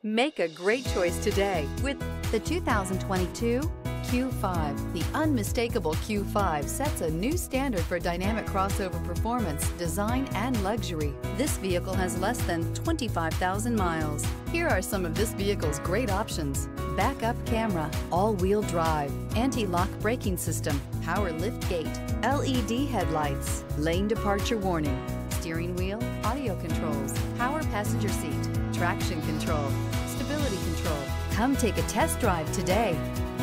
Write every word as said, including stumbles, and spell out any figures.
Make a great choice today with the two thousand twenty-two Q five. The unmistakable Q five sets a new standard for dynamic crossover performance, design, and luxury. This vehicle has less than twenty-five thousand miles. Here are some of this vehicle's great options: backup camera, all-wheel drive, anti-lock braking system, power lift gate, L E D headlights, lane departure warning, steering wheel audio controls, power passenger seat, traction control, stability control. Come take a test drive today.